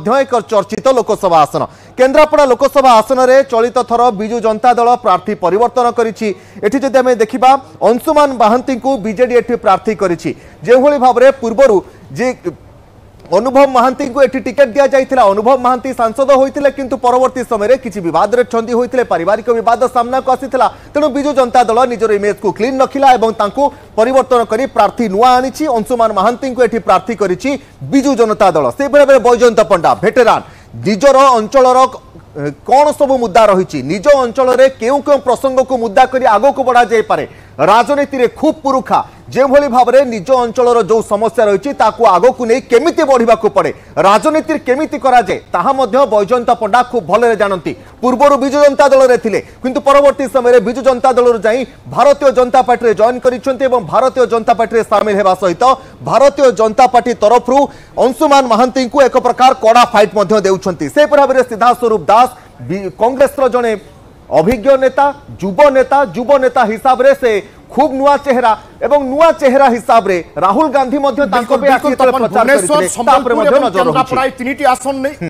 एक चर्चित लोकसभा आसन केन्द्रापड़ा लोकसभा आसन में चलित थर बिजु जनता दल प्रार्थी परिवर्तन करी देखा अंशुमान महांती को बीजेडी एठी प्रार्थी करी भाव में पूर्वर जे अनुभव महांती को एठी टिकेट दिया जाइथिला। अनुभव महांती सांसद होइथिले किंतु परवर्ती समय किसी बद छंदी होइथिले, पारिवारिक बद सामना को आसीथिला। तेणु बिजु जनता दल निजर इमेज को क्लीन रखिला एवं तांको परिवर्तन करी प्रार्थी नुआ आनिछि। अंशुमान महांती को एठी प्रार्थी करिछि बिजु जनता दल। से बेले बैजयंत पंडा भेटेरान निजर अंचलर कौन सब मुद्दा रही निज अंचल में क्यों क्यों प्रसंग को मुद्दा करी आगो को बढ़ा जाई पारे राजनीति रे खूब पुरुखा जो भली भाव में निज अंचल जो समस्या रही आगो को नहीं केमिति बढ़िबा को पड़े राजनीति केमिति करा जाए ताहा मध्य बैजयंत पंडा खूब भले जानती। पूर्वर बिजु जनता दल रे थिले किंतु परवर्ती समय बिजु जनता दल जाई भारतीय जनता पार्टी जॉइन करिसेंते एवं भारतीय जनता पार्टी सामिल हेबा सहित भारतीय जनता पार्टी तरफ अंशुमान महांती को एक प्रकार कड़ा फाइट मध्य देउछंती। से भाव में सीधा स्वरूप दास कांग्रेस जड़े अभिज्ञ नेता युव नेता हिसाब से खूब नुआ चेहरा एवं नुआ चेहरा हिसाब रे राहुल गांधी प्रचार करते।